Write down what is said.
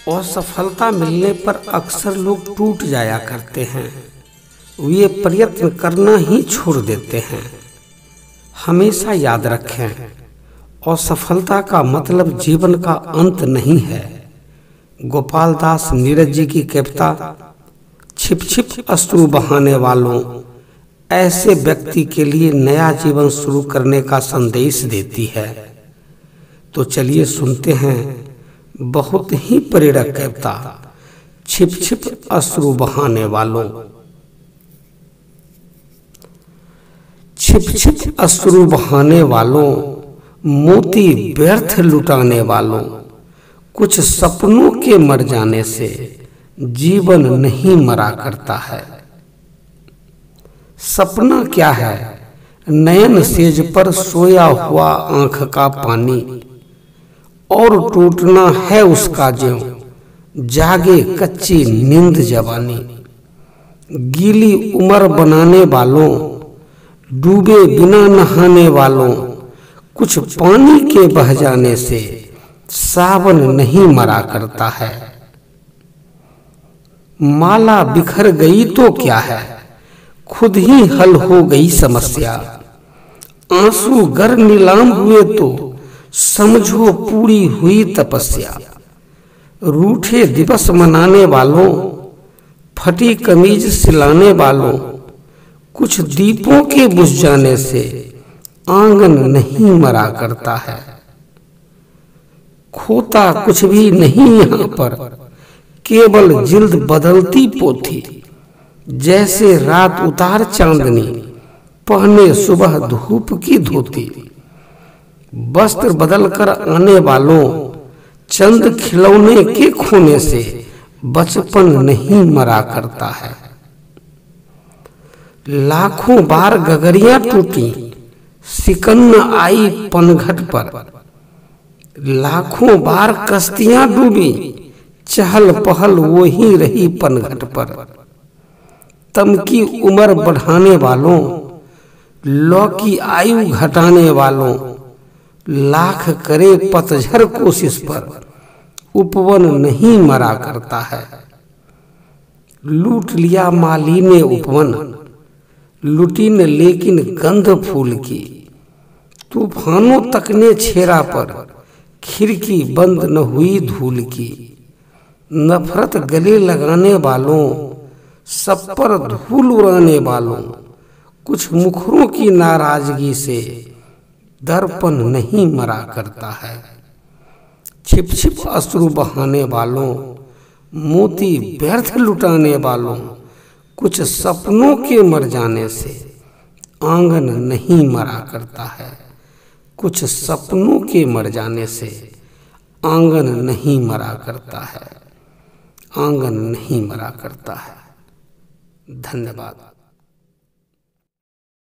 असफलता मिलने पर अक्सर लोग टूट जाया करते हैं। वे प्रयत्न करना ही छोड़ देते हैं। हमेशा याद रखें, असफलता का मतलब जीवन का अंत नहीं है। गोपाल दास नीरज जी की कविता छिप छिप अश्रु बहाने वालों ऐसे व्यक्ति के लिए नया जीवन शुरू करने का संदेश देती है। तो चलिए सुनते हैं बहुत ही प्रेरक कविता छिप छिप अश्रु बहाने वालों। छिप छिप अश्रु बहाने वालों, मोती व्यर्थ लुटाने वालों, कुछ सपनों के मर जाने से जीवन नहीं मरा करता है। सपना क्या है? नयन सेज पर सोया हुआ आंख का पानी, और टूटना है उसका ज्यों जागे कच्ची नींद जवानी। गीली उम्र बनाने वालों, डूबे बिना नहाने वालों, कुछ पानी के बह जाने से सावन नहीं मरा करता है। माला बिखर गई तो क्या है, खुद ही हल हो गई समस्या। आंसू गर नीलाम हुए तो समझो पूरी हुई तपस्या। रूठे दिवस मनाने वालों, फटी कमीज सिलाने वालों, कुछ दीपों के बुझ जाने से आंगन नहीं मरा करता है। खोता कुछ भी नहीं यहाँ पर, केवल जिल्द बदलती पोथी। जैसे रात उतार चांदनी, पहने सुबह धूप की धोती। वस्त्र बदल कर आने वालों, चंद खिलौने के खोने से बचपन नहीं मरा करता है। लाखों बार गगरियां टूटी, सिकन्न आई पनघट पर। लाखों बार कश्तियां डूबी, चहल पहल वो ही रही पनघट पर। तम की उम्र बढ़ाने वालों, लौ की आयु घटाने वालों, लाख करे पतझर कोशिश पर उपवन नहीं मरा करता है। लूट लिया माली ने उपवन, लुटी न लेकिन गंध फूल की। तूफानों तक ने छेड़ा पर, खिड़की बंद न हुई धूल की। नफरत गले लगाने वालों, सब पर धूल उड़ाने वालों, कुछ मुखरों की नाराजगी से दर्पण नहीं मरा करता है। छिप छिप अश्रु बहाने वालों, मोती व्यर्थ लुटाने वालों, कुछ सपनों के मर जाने से आंगन नहीं मरा करता है। कुछ सपनों के मर जाने से आंगन नहीं मरा करता है। आंगन नहीं मरा करता है। धन्यवाद।